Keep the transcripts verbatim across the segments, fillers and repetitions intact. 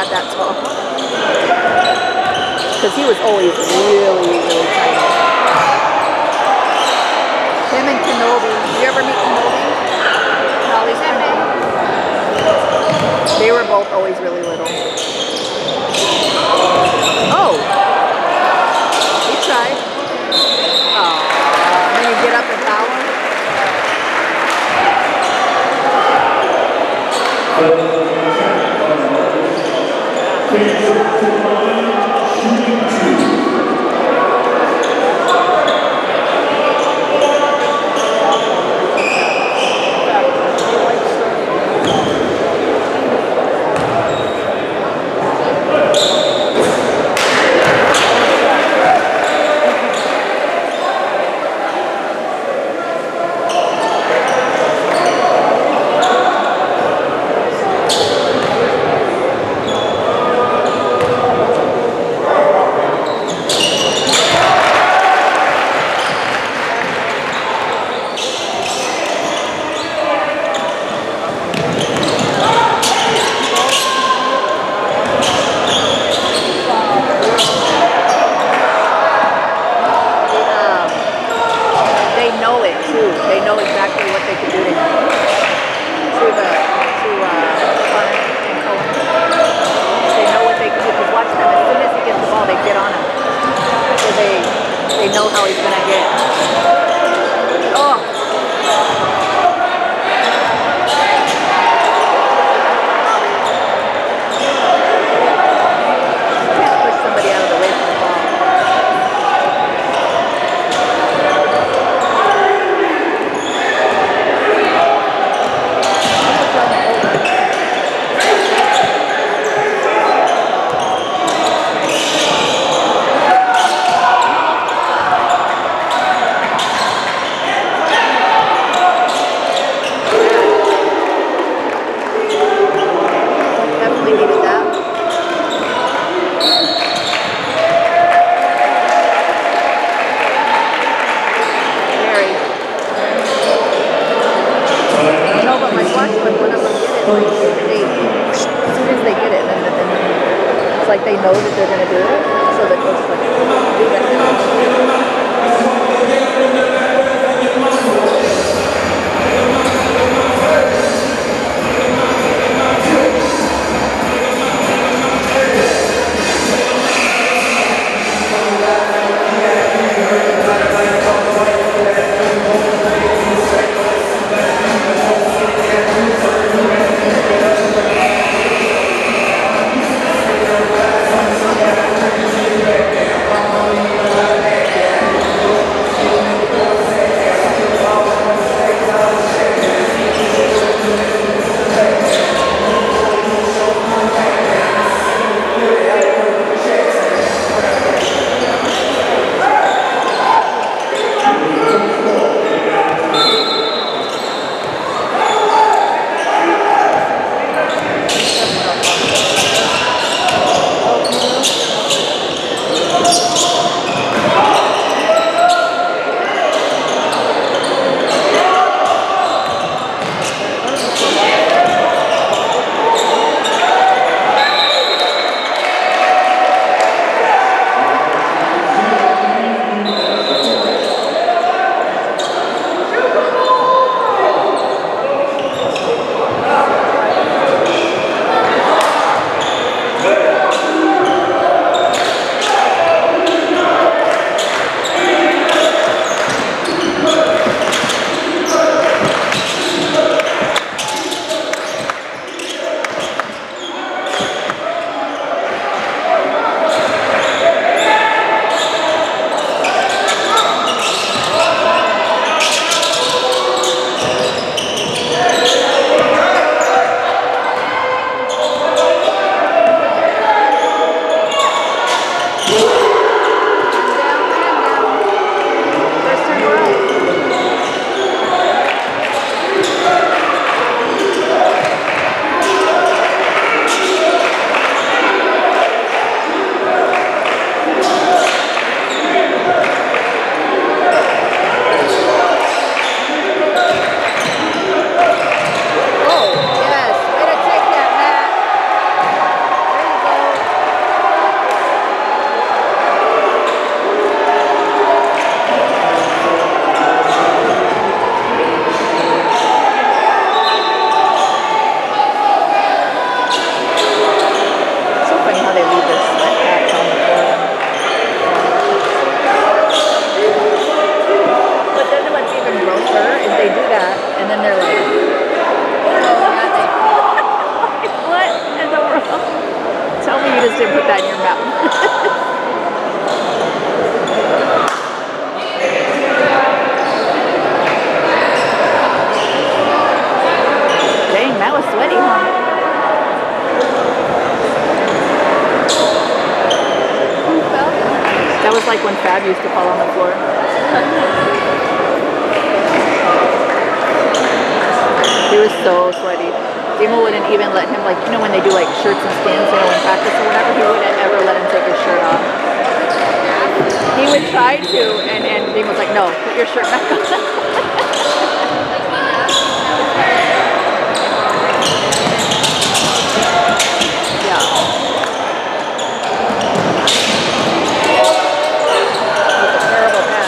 got that tall. Because he was always really, really tiny. Him and Kenobi. Did you ever meet Kenobi? Nolly's Kenobi? They were both always really little. Oh! He tried. Oh. And then you get up and foul him? They know how he's gonna get. Oh! Can't push somebody out of the way from the ball. It's like they know that they're going to do it, so the coach is like, do that now. refused to fall on the floor. He was so sweaty. Dima wouldn't even let him, like, you know when they do like shirts and skins, you know, in practice or whatever, he wouldn't ever let him take his shirt off. He would try to, and, and Dima was like, no, put your shirt back on. Yeah. That's a terrible pass.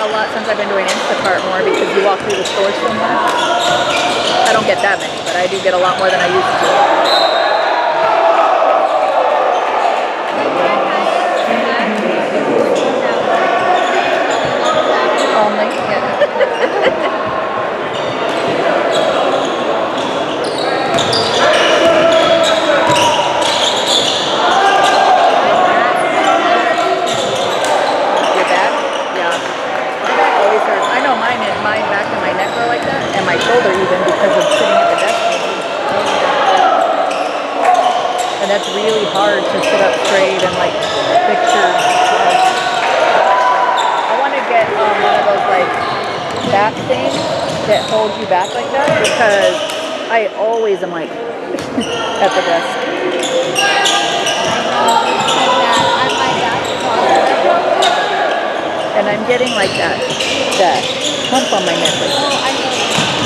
a lot since I've been doing Instacart more because you walk through the store so much. I don't get that many, but I do get a lot more than I used to. Only, yeah. And my shoulder even because of sitting at the desk. And that's really hard to sit up straight and like picture. I want to get um, one of those like back things that holds you back like that because I always am like at the desk. And I'm getting like that, that hump on my neck. Like, oh, I know.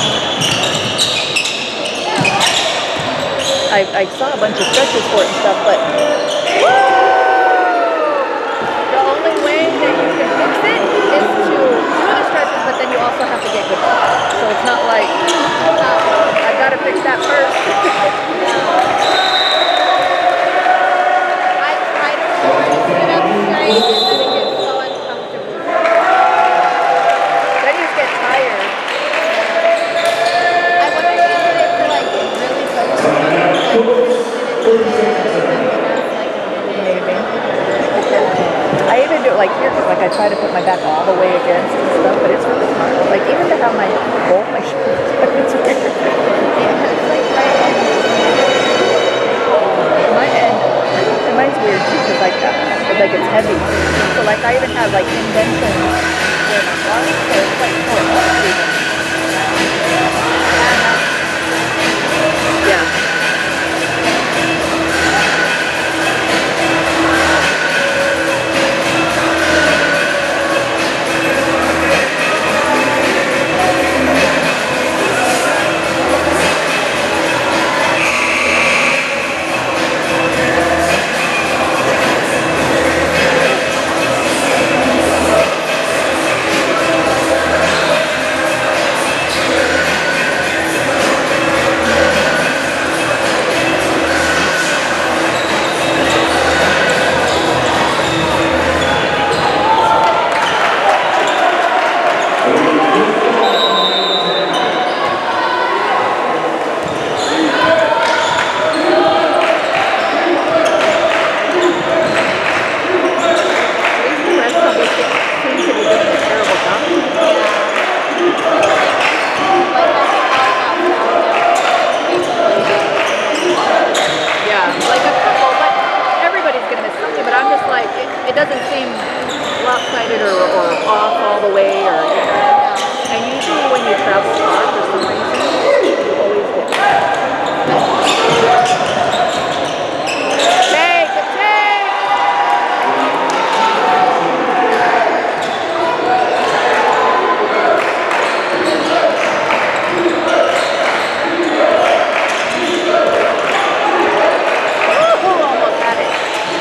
I, I saw a bunch of stretches for it and stuff, but the only way that you can fix it is to do the stretches, but then you also have to get good stuff. So it's not like, uh, I gotta fix that first. I try to sit up straight and then it gets so uncomfortable. Then you just get tired. I wonder if you did it for like really focused. Maybe. I even do it like here, because like I try to put my back all the way against and stuff, but it's really hard. Like even to have my both my shoulders, it's weird. It's like right end. My end, and mine's weird too, because like uh, like it's heavy. So like I even have like indentions where my arm, so it's like oh, yeah. It doesn't seem lopsided or, or off all the way, or you know. And usually when you travel far for some reason, you always get take a take. Ooh, almost had it.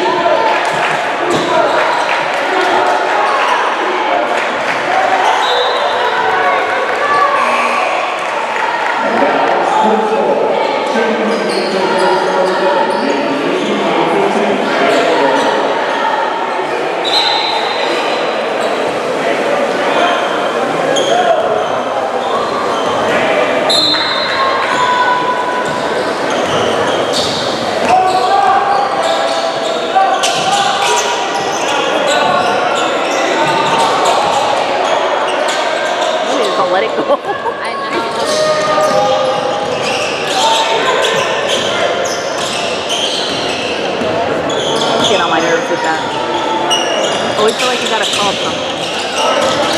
Let it go. I know. Get on my nerves with that. Always feel like you gotta call something.